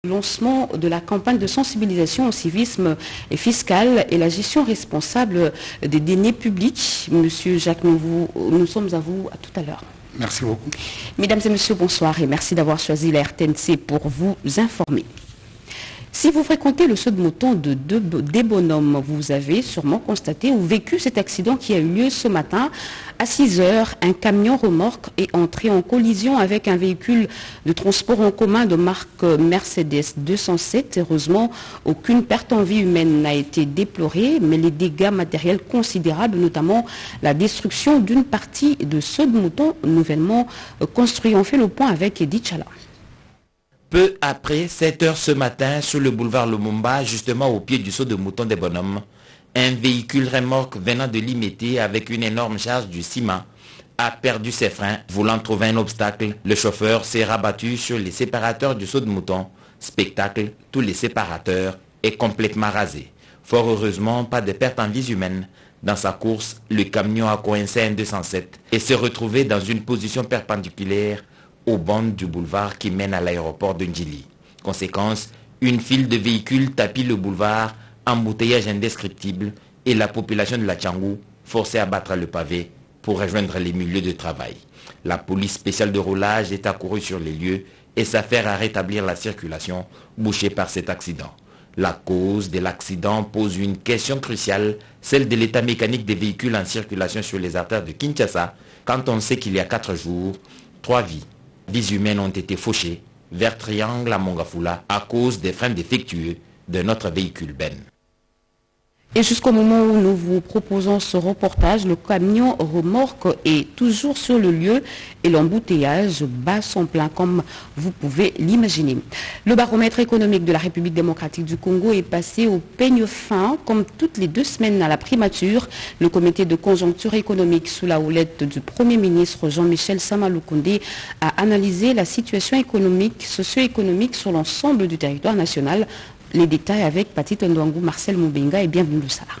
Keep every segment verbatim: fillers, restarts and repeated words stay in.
Lancement de la campagne de sensibilisation au civisme fiscal et la gestion responsable des deniers publics. Monsieur Jacques Nouveau, nous sommes à vous à tout à l'heure. Merci beaucoup. Mesdames et messieurs, bonsoir et merci d'avoir choisi la R T N C pour vous informer. Si vous fréquentez le saut de mouton de des bonhommes, vous avez sûrement constaté ou vécu cet accident qui a eu lieu ce matin. À six heures, un camion remorque est entré en collision avec un véhicule de transport en commun de marque Mercedes deux cent sept. Heureusement, aucune perte en vie humaine n'a été déplorée, mais les dégâts matériels considérables, notamment la destruction d'une partie de saut de mouton nouvellement construit. On fait le point avec Edith Chala. Peu après sept heures ce matin, sur le boulevard Lumumba, justement au pied du saut de mouton des bonhommes, un véhicule remorque venant de Limete avec une énorme charge du ciment a perdu ses freins. Voulant trouver un obstacle, le chauffeur s'est rabattu sur les séparateurs du saut de mouton. Spectacle, tous les séparateurs est complètement rasé. Fort heureusement, pas de perte en vie humaine. Dans sa course, le camion a coincé un deux cent sept et s'est retrouvé dans une position perpendiculaire aux bandes du boulevard qui mène à l'aéroport de Ndjili. Conséquence, une file de véhicules tapit le boulevard, embouteillage indescriptible et la population de la Tchangou forcée à battre le pavé pour rejoindre les milieux de travail. La police spéciale de roulage est accourue sur les lieux et s'affaire à rétablir la circulation bouchée par cet accident. La cause de l'accident pose une question cruciale, celle de l'état mécanique des véhicules en circulation sur les artères de Kinshasa, quand on sait qu'il y a quatre jours, trois vies vies humaines ont été fauchées vers Triangle à Mongafula à cause des freins défectueux de notre véhicule Ben. Et jusqu'au moment où nous vous proposons ce reportage, le camion remorque est toujours sur le lieu et l'embouteillage bat son plein comme vous pouvez l'imaginer. Le baromètre économique de la République démocratique du Congo est passé au peigne fin comme toutes les deux semaines à la primature. Le comité de conjoncture économique sous la houlette du Premier ministre Jean-Michel Sama Lukonde a analysé la situation économique, socio-économique sur l'ensemble du territoire national. Les détails avec Patite Ndouangou, Marcel Moubenga et bienvenue au Salah.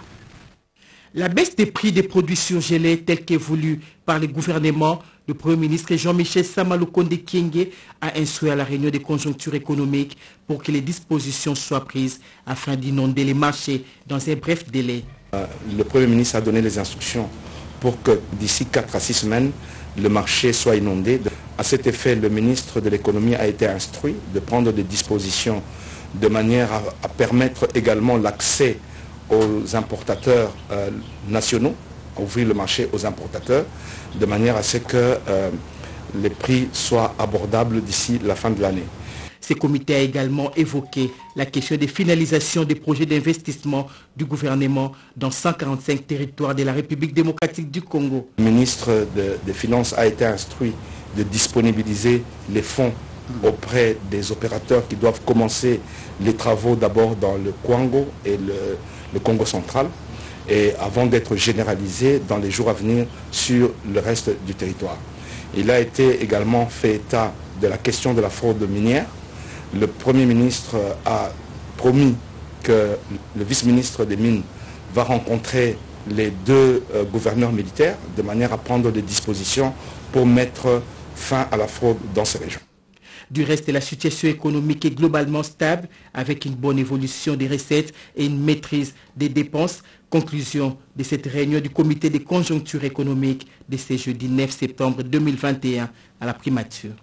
La baisse des prix des produits surgelés telle qu'évolue par le gouvernement, le Premier ministre Jean-Michel Sama Lukonde Kyenge a instruit à la réunion des conjonctures économiques pour que les dispositions soient prises afin d'inonder les marchés dans un bref délai. Euh, le Premier ministre a donné les instructions pour que d'ici quatre à six semaines, le marché soit inondé. À cet effet, le ministre de l'économie a été instruit de prendre des dispositions de manière à, à permettre également l'accès aux importateurs euh, nationaux, à ouvrir le marché aux importateurs, de manière à ce que euh, les prix soient abordables d'ici la fin de l'année. Ce comité a également évoqué la question des finalisations des projets d'investissement du gouvernement dans cent quarante-cinq territoires de la République démocratique du Congo. Le ministre de, des Finances a été instruit de disponibiliser les fonds auprès des opérateurs qui doivent commencer les travaux d'abord dans le Kwango et le, le Congo central et avant d'être généralisés dans les jours à venir sur le reste du territoire. Il a été également fait état de la question de la fraude minière. Le Premier ministre a promis que le vice-ministre des Mines va rencontrer les deux euh, gouverneurs militaires de manière à prendre des dispositions pour mettre fin à la fraude dans ces régions. Du reste, la situation économique est globalement stable avec une bonne évolution des recettes et une maîtrise des dépenses. Conclusion de cette réunion du comité des conjonctures économiques de ce jeudi neuf septembre deux mille vingt et un à la primature.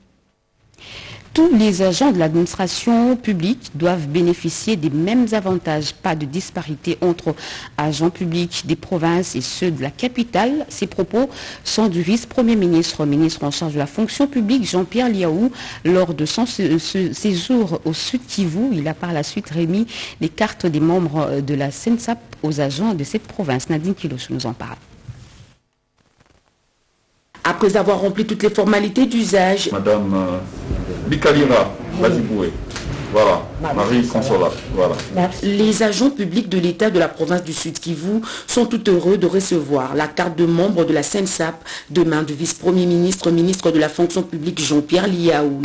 Tous les agents de l'administration publique doivent bénéficier des mêmes avantages. Pas de disparité entre agents publics des provinces et ceux de la capitale. Ces propos sont du vice-premier ministre, ministre en charge de la fonction publique, Jean-Pierre Liaou, lors de son séjour au Sud Kivu. Il a par la suite remis les cartes des membres de la S E N S A P aux agents de cette province. Nadine Kiloch nous en parle. Après avoir rempli toutes les formalités d'usage, Madame euh, Bikalira, Baziboué, voilà, Marie Consola, voilà. Les agents publics de l'État de la province du Sud Kivu sont tout heureux de recevoir la carte de membre de la S E N S A P de main du vice-premier ministre, ministre de la fonction publique Jean-Pierre Liaou.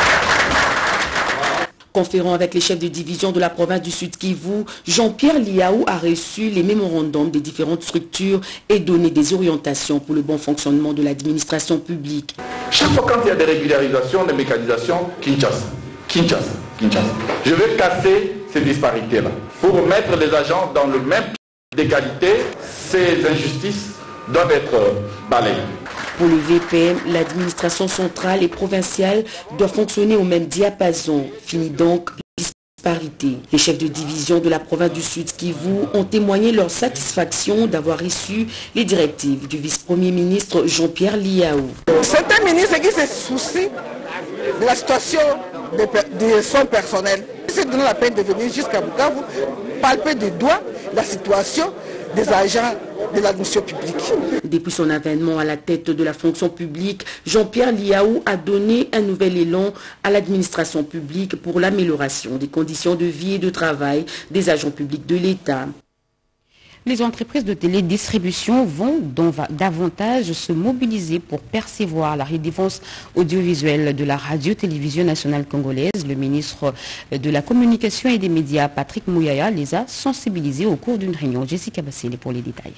Conférant avec les chefs de division de la province du Sud Kivu, Jean-Pierre Liaou a reçu les mémorandums des différentes structures et donné des orientations pour le bon fonctionnement de l'administration publique. Chaque fois quand il y a des régularisations, des mécanisations, Kinshasa, Kinshasa, Kinshasa. Je vais casser ces disparités-là pour mettre les agents dans le même pied d'égalité. Ces injustices doivent être balayées. Pour le V P M, l'administration centrale et provinciale doit fonctionner au même diapason. Fini donc les disparités. Les chefs de division de la province du Sud Kivu ont témoigné leur satisfaction d'avoir reçu les directives du vice-premier ministre Jean-Pierre Liaou. C'est un ministre qui se soucie de la situation de, de son personnel. C'est donné la peine de venir jusqu'à Bukavu, palper du doigt la situation des agents de l'administration publique. Depuis son avènement à la tête de la fonction publique, Jean-Pierre Liaou a donné un nouvel élan à l'administration publique pour l'amélioration des conditions de vie et de travail des agents publics de l'État. Les entreprises de télédistribution vont davantage se mobiliser pour percevoir la redevance audiovisuelle de la radio-télévision nationale congolaise. Le ministre de la Communication et des Médias, Patrick Mouyaya, les a sensibilisés au cours d'une réunion. Jessica Bassélé pour les détails.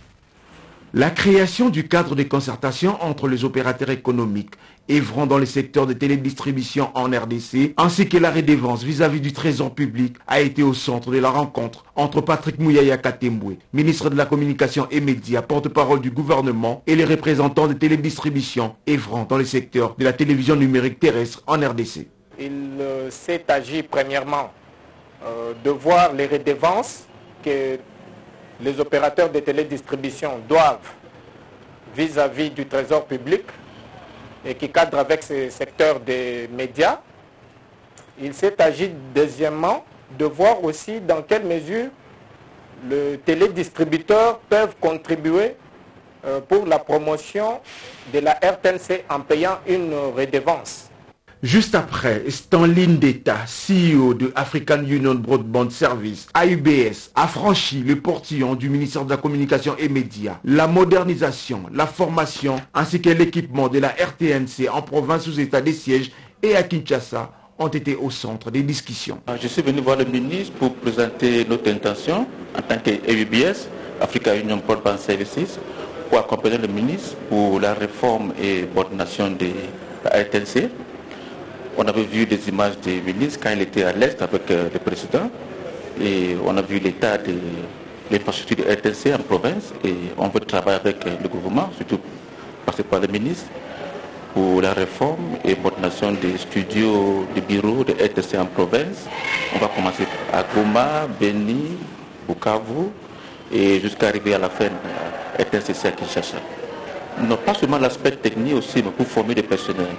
La création du cadre de concertation entre les opérateurs économiques œuvrant dans le secteur de télédistribution en R D C, ainsi que la redevance vis-à-vis du trésor public, a été au centre de la rencontre entre Patrick Mouyaya Katembwe, ministre de la Communication et Médias, porte-parole du gouvernement, et les représentants de télédistribution œuvrant dans le secteur de la télévision numérique terrestre en R D C. Il euh, s'est agi premièrement euh, de voir les redevances que les opérateurs de télédistribution doivent vis-à-vis du trésor public et qui cadre avec ce secteur des médias. Il s'est agi deuxièmement de voir aussi dans quelle mesure les télédistributeurs peuvent contribuer euh, pour la promotion de la R T N C en payant une redevance. Juste après, Stanley Ndeta, C E O de African Union Broadband Service, A U B S, a franchi le portillon du ministère de la Communication et Médias. La modernisation, la formation ainsi que l'équipement de la R T N C en province sous état de siège et à Kinshasa ont été au centre des discussions. Je suis venu voir le ministre pour présenter notre intention en tant qu'A U B S, African Union Broadband Services, pour accompagner le ministre pour la réforme et coordination de la R T N C. On avait vu des images du ministre quand il était à l'Est avec euh, le président et on a vu l'état de l'infrastructure de R T N C en province et on veut travailler avec euh, le gouvernement, surtout passé par le ministre, pour la réforme et coordination des studios, des bureaux de R T N C en province. On va commencer à Goma, Beni, Bukavu et jusqu'à arriver à la fin de R T N C à Kinshasa. Non pas seulement l'aspect technique aussi, mais pour former des personnels.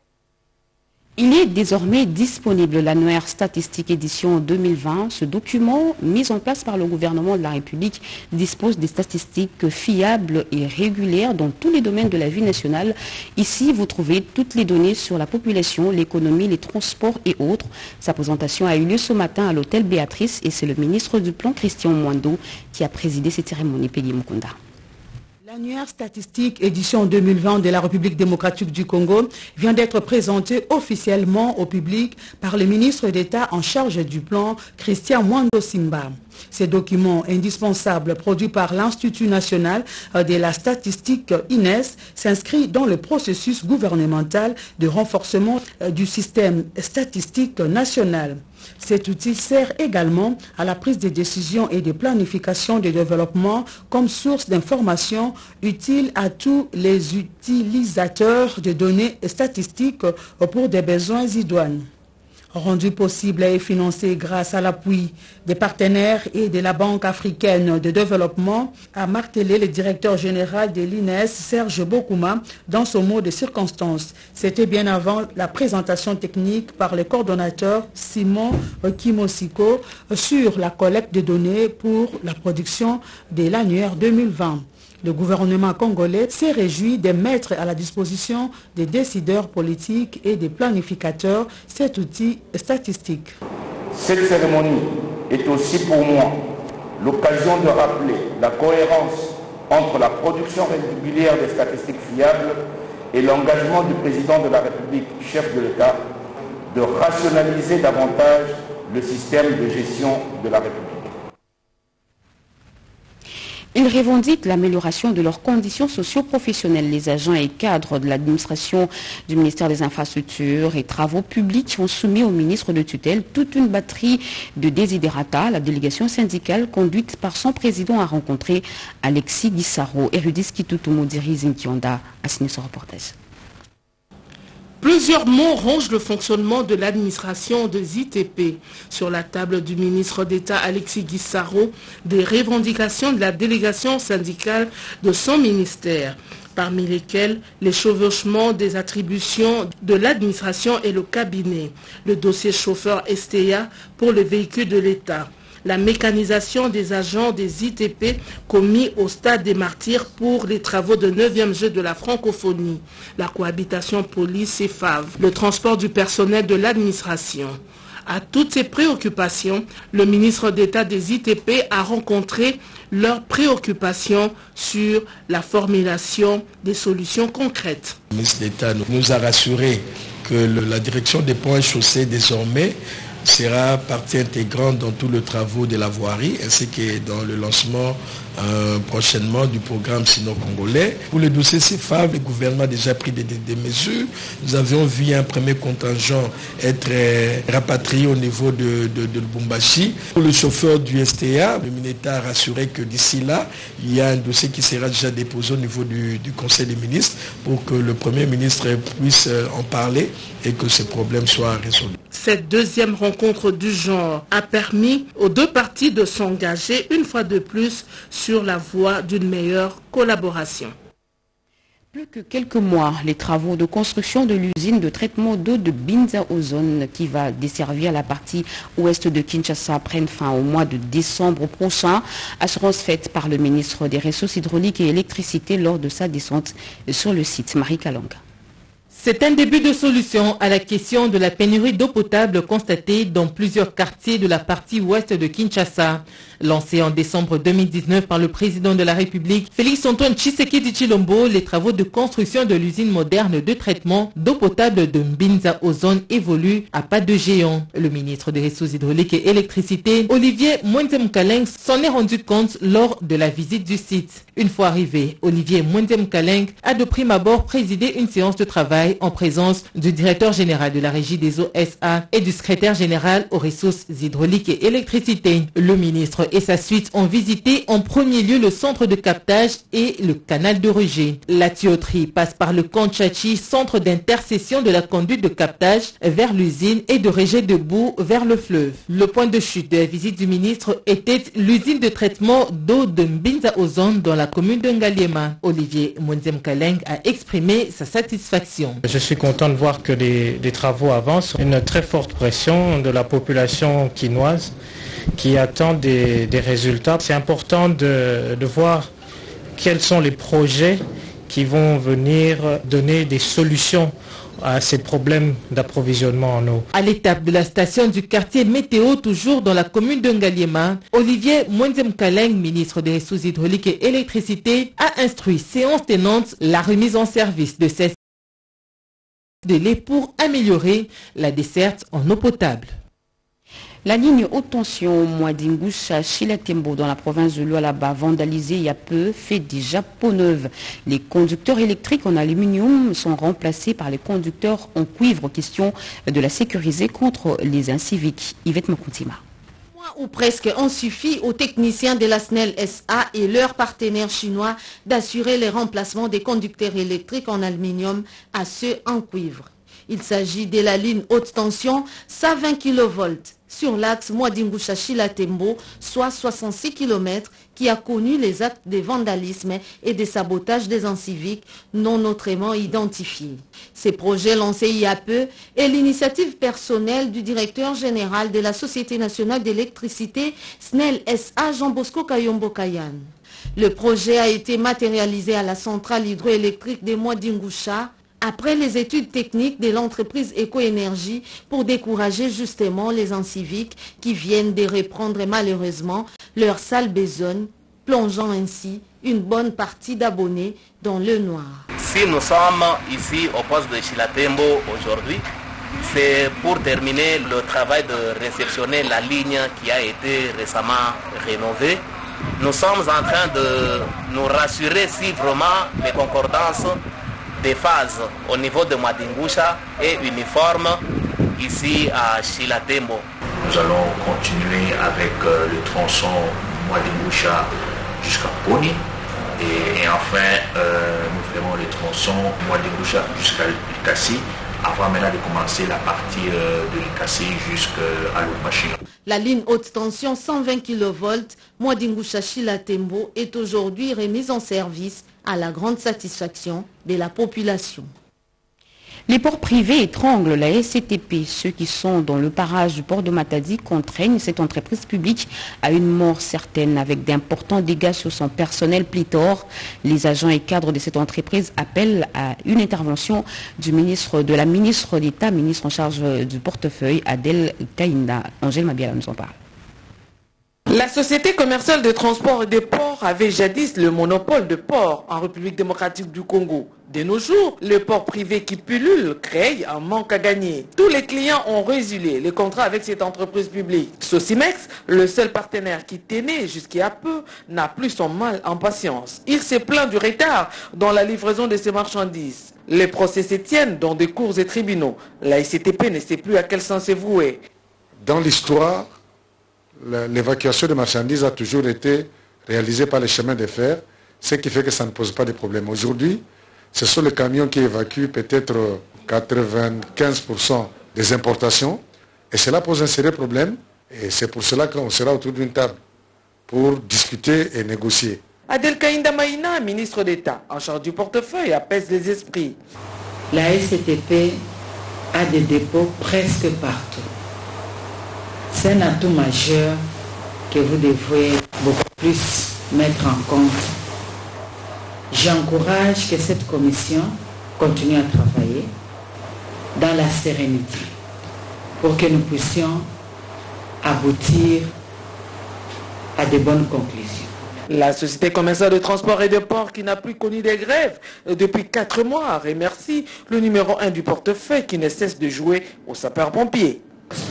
Il est désormais disponible l'annuaire statistique édition deux mille vingt. Ce document, mis en place par le gouvernement de la République, dispose des statistiques fiables et régulières dans tous les domaines de la vie nationale. Ici, vous trouvez toutes les données sur la population, l'économie, les transports et autres. Sa présentation a eu lieu ce matin à l'hôtel Béatrice et c'est le ministre du Plan, Christian Mwando, qui a présidé cette cérémonie. Peggy Mukunda. L'annuaire statistique édition deux mille vingt de la République démocratique du Congo vient d'être présenté officiellement au public par le ministre d'État en charge du plan, Christian Mwando Simba. Ces documents indispensables produits par l'Institut national de la statistique I N E S s'inscrivent dans le processus gouvernemental de renforcement du système statistique national. Cet outil sert également à la prise de décisions et de planification de développement comme source d'information utile à tous les utilisateurs de données statistiques pour des besoins idoines. Rendu possible et financé grâce à l'appui des partenaires et de la Banque africaine de développement, a martelé le directeur général de l'I N E S, Serge Bokouma, dans son mot de circonstance. C'était bien avant la présentation technique par le coordonnateur Simon Kimosiko sur la collecte de données pour la production de l'annuaire deux mille vingt. Le gouvernement congolais s'est réjoui de mettre à la disposition des décideurs politiques et des planificateurs cet outil statistique. Cette cérémonie est aussi pour moi l'occasion de rappeler la cohérence entre la production régulière des statistiques fiables et l'engagement du président de la République, chef de l'État, de rationaliser davantage le système de gestion de la République. Ils revendiquent l'amélioration de leurs conditions socio-professionnelles. Les agents et cadres de l'administration du ministère des Infrastructures et Travaux publics ont soumis au ministre de tutelle toute une batterie de désidérata. La délégation syndicale conduite par son président a rencontré Alexis Guissaro. Erudis Kitutumodiri Zinkionda a signé ce reportage. Plusieurs mots rongent le fonctionnement de l'administration de Z T P. Sur la table du ministre d'État Alexis Guissaro, des revendications de la délégation syndicale de son ministère, parmi lesquelles les chevauchements des attributions de l'administration et le cabinet, le dossier chauffeur S T A pour le véhicule de l'État, la mécanisation des agents des I T P commis au stade des martyrs pour les travaux de neuvième jeu de la francophonie, la cohabitation police et F A V, le transport du personnel de l'administration. À toutes ces préoccupations, le ministre d'État des I T P a rencontré leurs préoccupations sur la formulation des solutions concrètes. Le ministre d'État nous a rassuré que le, la direction des ponts et chaussées désormais sera partie intégrante dans tous les travaux de la voirie ainsi que dans le lancement euh, prochainement du programme sino-congolais. Pour le dossier C F A V, le gouvernement a déjà pris des, des, des mesures. Nous avions vu un premier contingent être euh, rapatrié au niveau de, de, de Lubumbashi. Pour le chauffeur du S T A, le ministère a rassuré que d'ici là, il y a un dossier qui sera déjà déposé au niveau du, du Conseil des ministres pour que le Premier ministre puisse euh, en parler et que ce problème soit résolu. Cette deuxième rencontre du genre a permis aux deux parties de s'engager une fois de plus sur la voie d'une meilleure collaboration. Plus que quelques mois, les travaux de construction de l'usine de traitement d'eau de Binza Ozone qui va desservir la partie ouest de Kinshasa prennent fin au mois de décembre prochain. Assurance faite par le ministre des Ressources hydrauliques et électricité lors de sa descente sur le site. Marie Kalanga. C'est un début de solution à la question de la pénurie d'eau potable constatée dans plusieurs quartiers de la partie ouest de Kinshasa. Lancé en décembre deux mille dix-neuf par le président de la République, Félix-Antoine Tshisekedi Tshilombo, les travaux de construction de l'usine moderne de traitement d'eau potable de Binza Ozone évoluent à pas de géant. Le ministre des Ressources hydrauliques et électricité, Olivier Mwenzem Kaleng, s'en est rendu compte lors de la visite du site. Une fois arrivé, Olivier Mwenzem Kaleng a de prime abord présidé une séance de travail en présence du directeur général de la Régie des eaux S A et du secrétaire général aux ressources hydrauliques et électricité. Le ministre et sa suite ont visité en premier lieu le centre de captage et le canal de rejet. La tuyauterie passe par le Kanchachi, centre d'intercession de la conduite de captage vers l'usine et de rejet de boue vers le fleuve. Le point de chute de la visite du ministre était l'usine de traitement d'eau de Binza Ozone dans la commune de Ngaliema. Olivier Mwenzem Kaleng a exprimé sa satisfaction. Je suis content de voir que les, les travaux avancent. Une très forte pression de la population quinoise qui attend des, des résultats. C'est important de, de voir quels sont les projets qui vont venir donner des solutions à ces problèmes d'approvisionnement en eau. À l'étape de la station du quartier Météo, toujours dans la commune de Ngaliema, Olivier Mwenzem Kaleng, ministre des Ressources hydrauliques et électricité, a instruit séance tenante la remise en service de ces délais pour améliorer la desserte en eau potable. La ligne haute tension Mwadingusha Chilatembo dans la province de Lualaba, vandalisée il y a peu, fait déjà peau neuve. Les conducteurs électriques en aluminium sont remplacés par les conducteurs en cuivre. Question de la sécuriser contre les inciviques. Yvette Mokuntima. Ou presque, on suffit aux techniciens de la S N E L S A et leurs partenaires chinois d'assurer les remplacements des conducteurs électriques en aluminium à ceux en cuivre. Il s'agit de la ligne haute tension cent vingt kilovolts sur l'axe Mwadingusha-Chilatembo, soit soixante-six kilomètres, qui a connu les actes de vandalisme et de sabotage des inciviques non autrement identifiés. Ces projets lancés il y a peu est l'initiative personnelle du directeur général de la Société nationale d'électricité S N E L S A, Jean Bosco Kayombo Kayan. Le projet a été matérialisé à la centrale hydroélectrique de Mwadingusha après les études techniques de l'entreprise Ecoénergie pour décourager justement les inciviques qui viennent de reprendre malheureusement leur sale besogne, plongeant ainsi une bonne partie d'abonnés dans le noir. Si nous sommes ici au poste de Chilatembo aujourd'hui, c'est pour terminer le travail de réceptionner la ligne qui a été récemment rénovée nous sommes en train de nous rassurer si vraiment les concordances des phases au niveau de Mwadingusha est uniforme ici à Chilatembo. Nous allons continuer avec euh, le tronçon Mwadingusha jusqu'à Poni et, et enfin euh, nous ferons le tronçon Mwadingusha jusqu'à Likasi avant maintenant de commencer la partie euh, de Likasi jusqu'à Lubumbashi. La ligne haute tension cent vingt kilovolts Mwadingusha Chilatembo est aujourd'hui remise en service à la grande satisfaction de la population. Les ports privés étranglent la S C T P. Ceux qui sont dans le parage du port de Matadi contraignent cette entreprise publique à une mort certaine avec d'importants dégâts sur son personnel pléthore. Les agents et cadres de cette entreprise appellent à une intervention du ministre, de la ministre d'État, ministre en charge du portefeuille, Adel Kaïnda. Angèle Mabiala nous en parle. La société commerciale de transport et de ports avait jadis le monopole de ports en République démocratique du Congo. De nos jours, les ports privés qui pullulent créent un manque à gagner. Tous les clients ont résilié les contrats avec cette entreprise publique. Sosimex, le seul partenaire qui tenait jusqu'à peu, n'a plus son mal en patience. Il se plaint du retard dans la livraison de ses marchandises. Les procès se tiennent dans des cours et tribunaux. La S C T P ne sait plus à quel sens se vouer. Dans l'histoire, l'évacuation de marchandises a toujours été réalisée par les chemins de fer, ce qui fait que ça ne pose pas de problème. Aujourd'hui, ce sont les camions qui évacuent peut-être quatre-vingt-quinze pour cent des importations et cela pose un sérieux problème et c'est pour cela qu'on sera autour d'une table pour discuter et négocier. Adel Kaïnda Maïna, ministre d'État en charge du portefeuille, apaise les esprits. La S C T P a des dépôts presque partout. C'est un atout majeur que vous devez beaucoup plus mettre en compte. J'encourage que cette commission continue à travailler dans la sérénité pour que nous puissions aboutir à de bonnes conclusions. La société commerciale de transport et de port qui n'a plus connu des grèves depuis quatre mois remercie le numéro un du portefeuille qui ne cesse de jouer aux sapeurs-pompiers.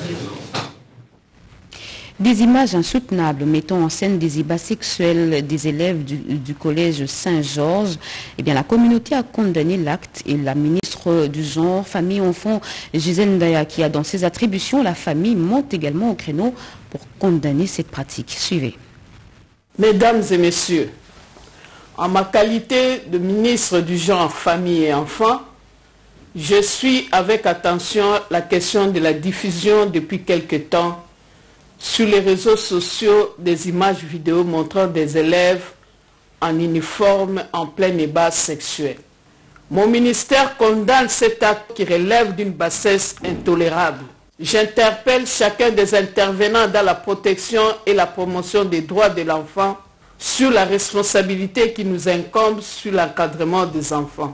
Des images insoutenables mettant en scène des ébats sexuels des élèves du, du collège Saint-Georges. Eh bien, la communauté a condamné l'acte et la ministre du genre, famille et enfants, Gisèle Ndaya, qui a dans ses attributions, la famille monte également au créneau pour condamner cette pratique. Suivez. Mesdames et messieurs, en ma qualité de ministre du genre, famille et enfants, je suis avec attention la question de la diffusion depuis quelque temps sur les réseaux sociaux des images vidéo montrant des élèves en uniforme en plein débat sexuel. Mon ministère condamne cet acte qui relève d'une bassesse intolérable. J'interpelle chacun des intervenants dans la protection et la promotion des droits de l'enfant sur la responsabilité qui nous incombe sur l'encadrement des enfants.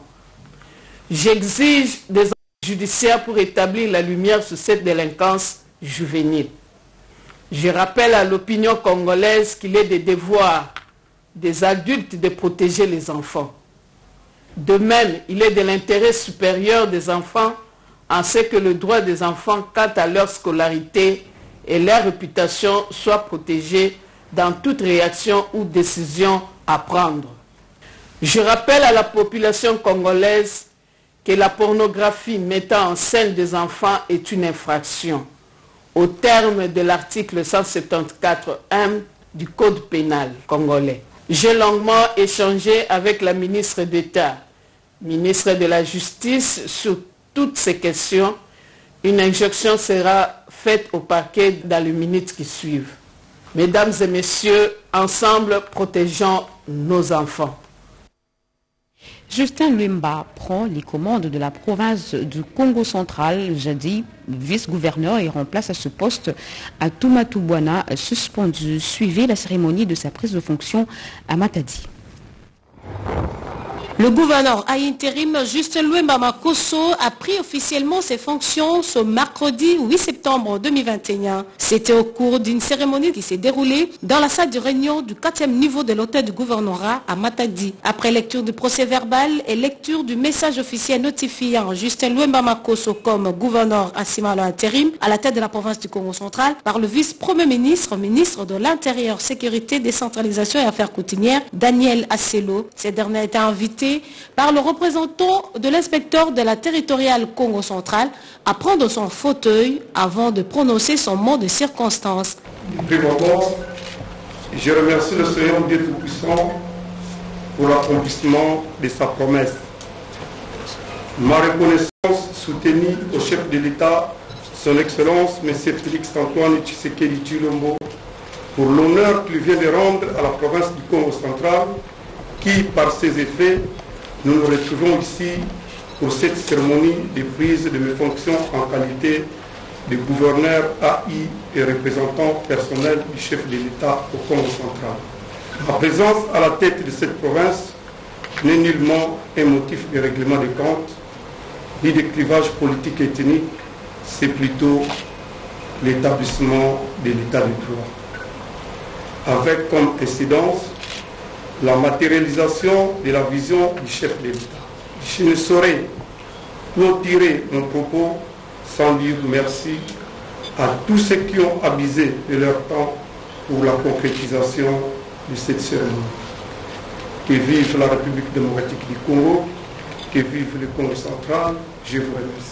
J'exige des enquêtes judiciaires pour établir la lumière sur cette délinquance juvénile. Je rappelle à l'opinion congolaise qu'il est des devoirs des adultes de protéger les enfants. De même, il est de l'intérêt supérieur des enfants en ce que le droit des enfants quant à leur scolarité et leur réputation soit protégé dans toute réaction ou décision à prendre. Je rappelle à la population congolaise que la pornographie mettant en scène des enfants est une infraction au terme de l'article cent soixante-quatorze un du Code pénal congolais. J'ai longuement échangé avec la ministre d'État, ministre de la Justice, sur toutes ces questions. Une injonction sera faite au parquet dans les minutes qui suivent. Mesdames et messieurs, ensemble, protégeons nos enfants. Justin Lumba prend les commandes de la province du Congo central, jadis vice-gouverneur, et remplace à ce poste Atumatu Bwana, suspendu. Suivez la cérémonie de sa prise de fonction à Matadi. Le gouverneur à intérim Justin Lwemba Makosso a pris officiellement ses fonctions ce mercredi huit septembre deux mille vingt et un. C'était au cours d'une cérémonie qui s'est déroulée dans la salle de réunion du quatrième niveau de l'hôtel du gouvernorat à Matadi. Après lecture du procès verbal et lecture du message officiel notifiant Justin Lwemba Makosso comme gouverneur assimilé à intérim à la tête de la province du Congo central par le vice-premier ministre, ministre de l'Intérieur, Sécurité, Décentralisation et Affaires coutumières, Daniel Asselo. Ces derniers étaient invités par le représentant de l'inspecteur de la territoriale Congo central à prendre son fauteuil avant de prononcer son mot de circonstance. D'abord, je remercie le Seigneur Dieu Tout-Puissant pour l'accomplissement de sa promesse. Ma reconnaissance soutenue au chef de l'État, son Excellence, M. Félix Antoine Tshisekedi Tshilombo, pour l'honneur qu'il vient de rendre à la province du Congo central, qui, par ses effets, nous nous retrouvons ici pour cette cérémonie de prise de mes fonctions en qualité de gouverneur A I et représentant personnel du chef de l'État au Congo central. Ma présence à la tête de cette province n'est nullement un motif de règlement de comptes, ni de clivage politique et ethnique, c'est plutôt l'établissement de l'État de droit. Avec comme incidence la matérialisation de la vision du chef de l'État. Je ne saurais clôturer mon propos sans dire merci à tous ceux qui ont abusé de leur temps pour la concrétisation de cette cérémonie. Que vive la République démocratique du Congo, que vive le Congo central, je vous remercie.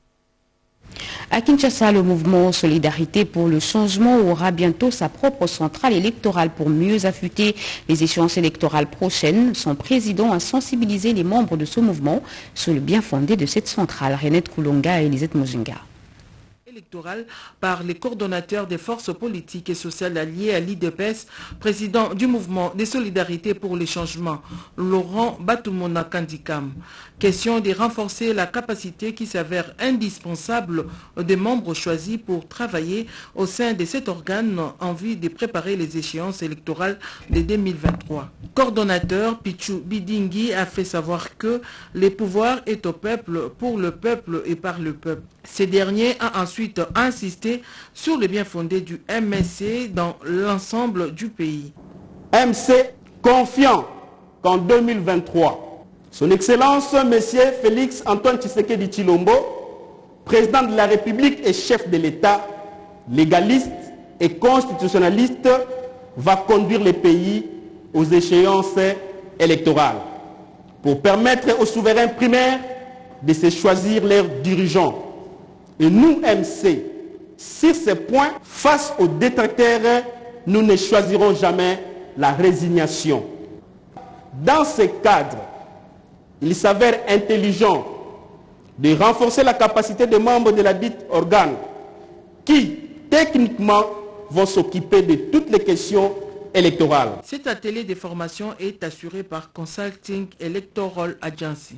À Kinshasa, le mouvement Solidarité pour le changement aura bientôt sa propre centrale électorale pour mieux affûter les échéances électorales prochaines. Son président a sensibilisé les membres de ce mouvement sur le bien fondé de cette centrale. Renette Koulonga et Elisette Mojinga. Électorale par les coordonnateurs des forces politiques et sociales alliées à l'I D P S, président du mouvement des solidarités pour les changements, Laurent Batoumona Kandikam. Question de renforcer la capacité qui s'avère indispensable des membres choisis pour travailler au sein de cet organe en vue de préparer les échéances électorales de deux mille vingt-trois. Coordonnateur Pichou Bidingi a fait savoir que les pouvoirs est au peuple, pour le peuple et par le peuple. Ces derniers a ensuite insisté sur le bien fondé du M S C dans l'ensemble du pays. M C confiant qu'en deux mille vingt-trois, Son Excellence, M. Félix Antoine Tshisekedi Tshilombo, président de la République et chef de l'État, légaliste et constitutionnaliste, va conduire le pays aux échéances électorales pour permettre aux souverains primaires de se choisir leurs dirigeants. Et nous, M C, sur ces points, face aux détracteurs, nous ne choisirons jamais la résignation. Dans ce cadre, il s'avère intelligent de renforcer la capacité des membres de la dite organe qui, techniquement, vont s'occuper de toutes les questions électorales. Cet atelier de formation est assuré par Consulting Electoral Agency.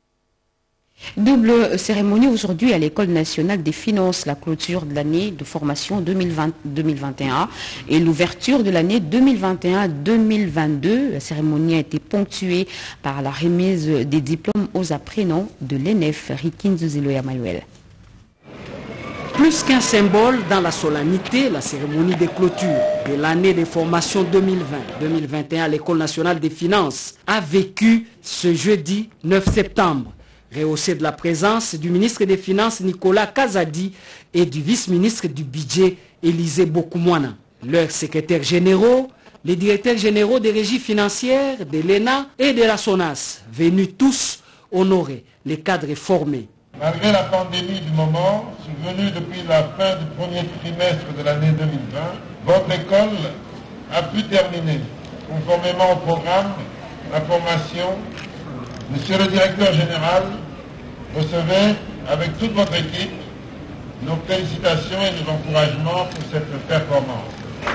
Double cérémonie aujourd'hui à l'École nationale des finances, la clôture de l'année de formation deux mille vingt deux mille vingt et un et l'ouverture de l'année deux mille vingt et un deux mille vingt-deux. La cérémonie a été ponctuée par la remise des diplômes aux apprenants de l'E N E F. Rikin Zuziloya Manuel. Plus qu'un symbole dans la solennité, la cérémonie de clôture de l'année de formation deux mille vingt deux mille vingt et un à l'École nationale des finances a vécu ce jeudi neuf septembre. Rehaussé de la présence du ministre des Finances Nicolas Kazadi et du vice-ministre du Budget Élisée Bokoumouana. Leurs secrétaires généraux, les directeurs généraux des régies financières, de l'E N A et de la SONAS, venus tous honorer les cadres formés. Malgré la pandémie du moment, survenue depuis la fin du premier trimestre de l'année deux mille vingt, votre école a pu terminer, conformément au programme, la formation. Monsieur le directeur général, recevez avec toute votre équipe nos félicitations et nos encouragements pour cette performance.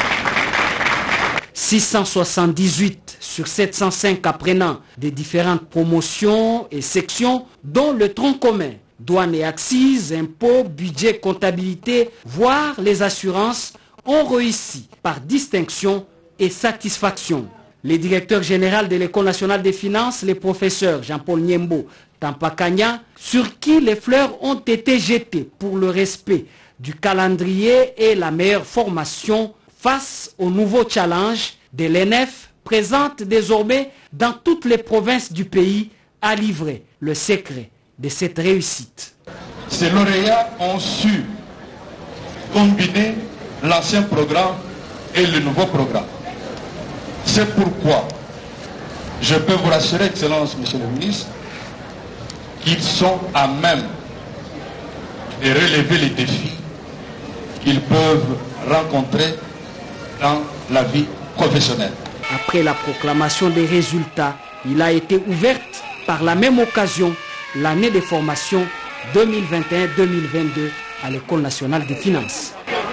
six cent soixante-dix-huit sur sept cent cinq apprenants des différentes promotions et sections, dont le tronc commun, douane et axes, impôts, budget, comptabilité, voire les assurances, ont réussi par distinction et satisfaction. Le directeur général de l'École nationale des finances, le professeur Jean-Paul Niembo Tampakanya, sur qui les fleurs ont été jetées pour le respect du calendrier et la meilleure formation face au nouveau challenge de l'E N E F, présente désormais dans toutes les provinces du pays, a livré le secret de cette réussite. Ces lauréats ont su combiner l'ancien programme et le nouveau programme. C'est pourquoi je peux vous rassurer, Excellence, Monsieur le Ministre, qu'ils sont à même de relever les défis qu'ils peuvent rencontrer dans la vie professionnelle. Après la proclamation des résultats, il a été ouverte par la même occasion l'année de formation deux mille vingt et un deux mille vingt-deux à l'École nationale des finances.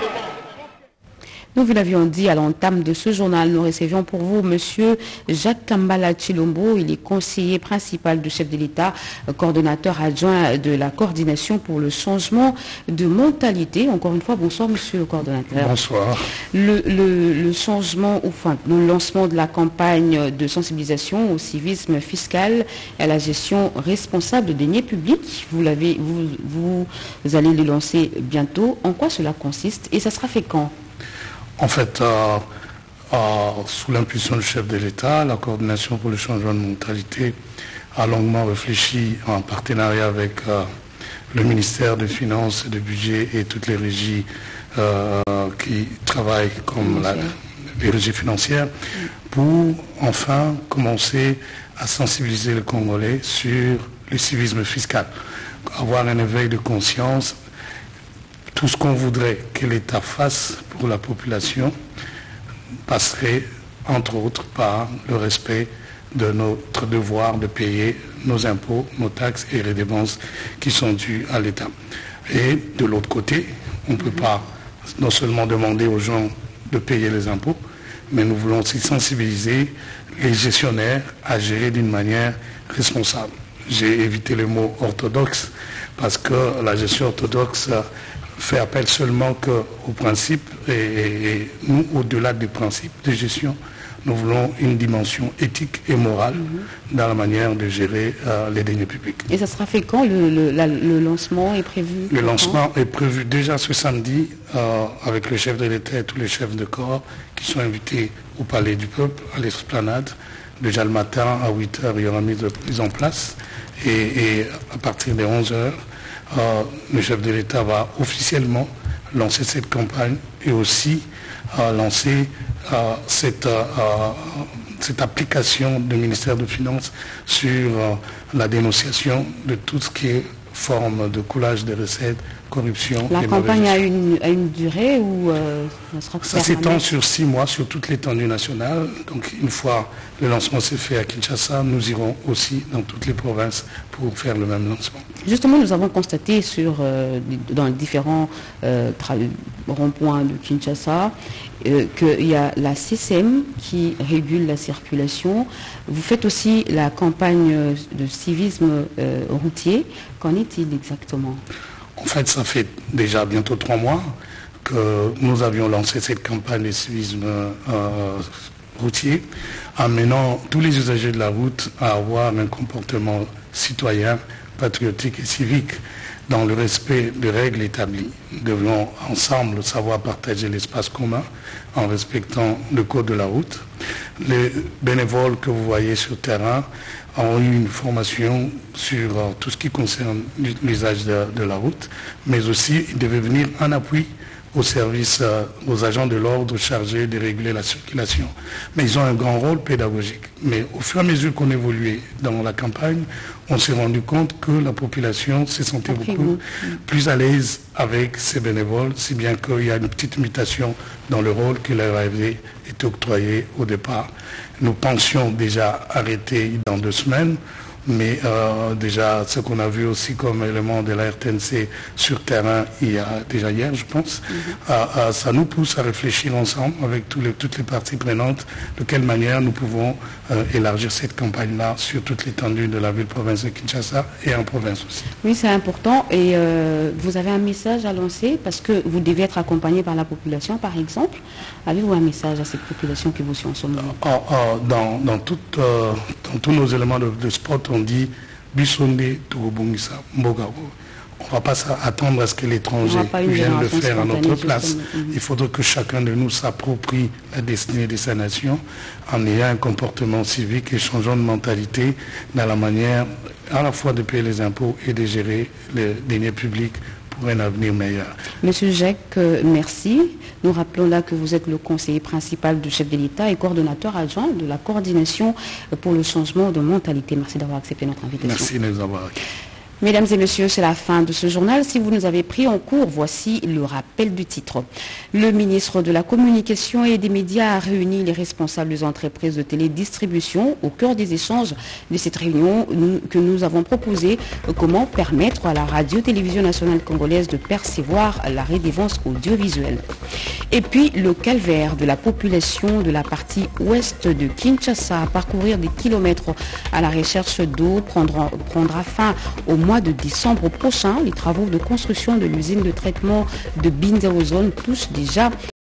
Nous vous l'avions dit à l'entame de ce journal, nous recevions pour vous Monsieur Jacques Kambala Chilombo. Il est conseiller principal du chef de l'État, coordonnateur adjoint de la coordination pour le changement de mentalité. Encore une fois, bonsoir Monsieur le coordonnateur. Bonsoir. Le, le, le changement, enfin le lancement de la campagne de sensibilisation au civisme fiscal et à la gestion responsable des deniers publics, vous, l'avez, vous, vous, vous allez le lancer bientôt. En quoi cela consiste et ça sera fait quand ? En fait, euh, euh, sous l'impulsion du chef de l'État, la coordination pour le changement de mentalité a longuement réfléchi en partenariat avec euh, le ministère des Finances et du Budget et toutes les régies euh, qui travaillent comme la, les régies financières pour enfin commencer à sensibiliser les Congolais sur le civisme fiscal, avoir un éveil de conscience. Tout ce qu'on voudrait que l'État fasse pour la population passerait, entre autres, par le respect de notre devoir de payer nos impôts, nos taxes et les dépenses qui sont dues à l'État. Et de l'autre côté, on ne peut pas non seulement demander aux gens de payer les impôts, mais nous voulons aussi sensibiliser les gestionnaires à gérer d'une manière responsable. J'ai évité le mot orthodoxe parce que la gestion orthodoxe fait appel seulement qu'au principe, et, et, et nous, au-delà des principes de gestion, nous voulons une dimension éthique et morale mm-hmm. dans la manière de gérer euh, les deniers publics. Et ça sera fait quand? Le, le, la, le lancement est prévu? Le lancement est prévu déjà ce samedi euh, avec le chef de l'État et tous les chefs de corps qui sont invités au Palais du Peuple, à l'esplanade. Déjà le matin, à huit heures, il y aura mise, mise en place. Et, et à partir de onze heures, Euh, le chef de l'État va officiellement lancer cette campagne et aussi euh, lancer euh, cette, euh, cette application du ministère des Finances sur euh, la dénonciation de tout ce qui est forme de coulage des recettes, corruption. La campagne a une, a une durée ou euh, ça sera Ça s'étend sur six mois, sur toute l'étendue nationale. Donc une fois le lancement s'est fait à Kinshasa, nous irons aussi dans toutes les provinces pour faire le même lancement. Justement, nous avons constaté sur, euh, dans les différents euh, ronds-points de Kinshasa euh, qu'il y a la C C M qui régule la circulation. Vous faites aussi la campagne de civisme euh, routier. Qu'en est-il exactement ? En fait, ça fait déjà bientôt trois mois que nous avions lancé cette campagne de civisme euh, routier, amenant tous les usagers de la route à avoir un comportement citoyen, patriotique et civique dans le respect des règles établies. Nous devions ensemble savoir partager l'espace commun en respectant le code de la route. Les bénévoles que vous voyez sur le terrain ont eu une formation sur uh, tout ce qui concerne l'usage de, de la route, mais aussi ils devaient venir en appui aux services, euh, aux agents de l'ordre chargés de réguler la circulation. Mais ils ont un grand rôle pédagogique. Mais au fur et à mesure qu'on évoluait dans la campagne, on s'est rendu compte que la population se sentait okay, beaucoup oui. plus à l'aise avec ces bénévoles, si bien qu'il y a une petite mutation dans le rôle qui leur avait été octroyé au départ. Nous pensions déjà arrêter dans deux semaines. mais euh, déjà ce qu'on a vu aussi comme élément de la R T N C sur terrain il y a déjà hier, je pense, mm-hmm. euh, euh, ça nous pousse à réfléchir ensemble avec tous les, toutes les parties prenantes de quelle manière nous pouvons euh, élargir cette campagne-là sur toute l'étendue de la ville-province de Kinshasa et en province aussi. Oui, c'est important et euh, vous avez un message à lancer parce que vous devez être accompagné par la population, par exemple. Avez-vous un message à cette population qui vous suit en ce moment? euh, euh, dans, dans, tout, euh, dans tous nos éléments de, de sport, on dit Bisonde Toubungisa Mbogao. On ne va pas attendre à ce que l'étranger vienne le faire à notre place. Il faudra que chacun de nous s'approprie la destinée de sa nation en ayant un comportement civique et changeant de mentalité dans la manière à la fois de payer les impôts et de gérer les deniers publics pour un avenir meilleur. Monsieur Jacques, merci. Nous rappelons là que vous êtes le conseiller principal du chef de l'État et coordonnateur adjoint de la coordination pour le changement de mentalité. Merci d'avoir accepté notre invitation. Merci de nous avoir accueillis. Mesdames et messieurs, c'est la fin de ce journal. Si vous nous avez pris en cours, voici le rappel du titre. Le ministre de la Communication et des Médias a réuni les responsables des entreprises de télédistribution au cœur des échanges de cette réunion que nous avons proposé. Comment permettre à la radio-télévision nationale congolaise de percevoir la redevance audiovisuelle. Et puis, le calvaire de la population de la partie ouest de Kinshasa à parcourir des kilomètres à la recherche d'eau prendra, prendra fin au mois de décembre prochain. Les travaux de construction de l'usine de traitement de Binza Ozone touchent déjà